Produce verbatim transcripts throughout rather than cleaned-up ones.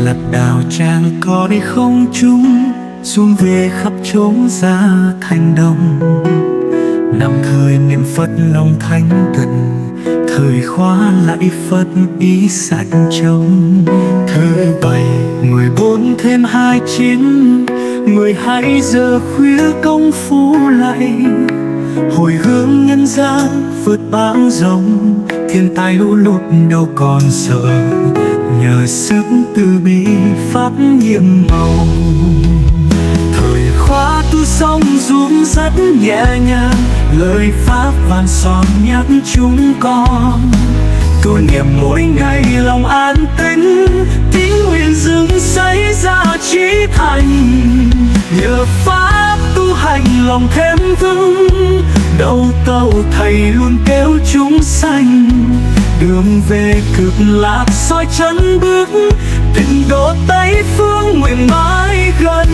lật đào trang cõi không trung, xuống về khắp chốn gia thành đồng. Năm thời niệm Phật lòng thanh tịnh, thời khóa lại Phật ý sạch trong. Thứ bảy mười bốn thêm hai chín, mười hai giờ khuya công phu lại, hồi hướng nhân gian vượt bão giông. Thiên tai lũ lụt đâu còn sợ, nhờ sức từ bi pháp nhiệm màu. Thời khóa tu song rung rất nhẹ nhàng, lời pháp vang son nhắc chúng con. Tu niệm mỗi ngày lòng an tĩnh, tín nguyện dưng xảy ra chí thành. Nhờ pháp tu hành lòng thêm vững, đầu tàu thầy luôn kêu chúng sanh. Đường về cực lạc soi chân bước, tịnh độ Tây phương nguyện mãi gần.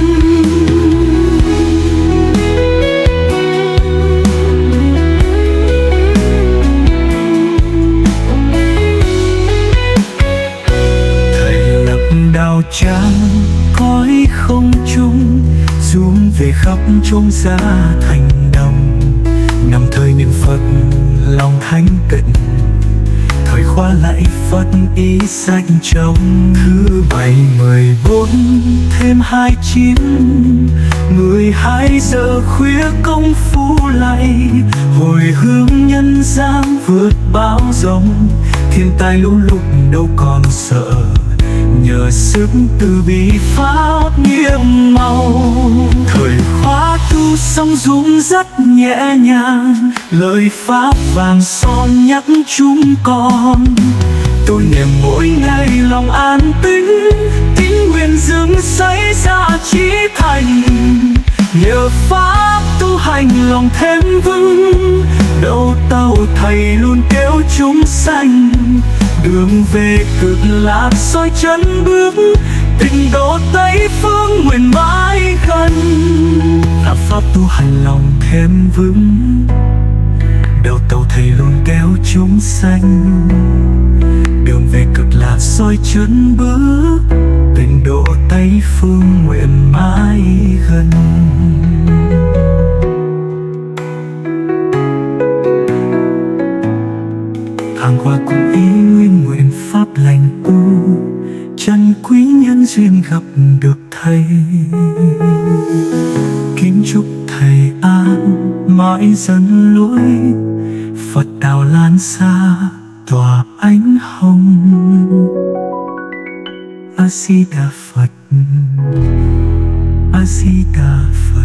Thầy lập đạo tràng cõi không trung, xuống về khắp chốn gia thành đồng. Năm thời niệm Phật lòng thanh tịnh, thời khóa lại Phật ý sanh trong. Thứ bảy mười bốn thêm hai chín, mười hai giờ khuya công phu lại, hồi hướng nhân gian vượt bão giông. Thiên tai lũ lụt đâu còn sợ, nhờ sức từ bi pháp nhiệm màu. Thời khóa tu song rung rất nhẹ nhàng, lời pháp vàng son nhắc chúng con. Tu niệm mỗi ngày lòng an tĩnh, tín nguyện dưng xảy ra chí thành. Nhờ pháp tu hành lòng thêm vững, đầu tàu thầy luôn kêu chúng sanh. Đường về cực lạc soi chân bước, tịnh độ Tây phương nguyện mãi gần. Là pháp tu hành lòng thêm vững, đầu tàu thầy luôn kéo chúng sanh. Đường về cực lạc soi chân bước, tịnh độ Tây phương nguyện mãi gần. Tháng qua cũng ý nguyên nguyện pháp lành tu, chân quý nhân duyên gặp được thầy. Kính chúc thầy an mãi dẫn lối, Phật đạo lan xa tỏa ánh hồng. A Di Đà Phật, A Di Đà Phật.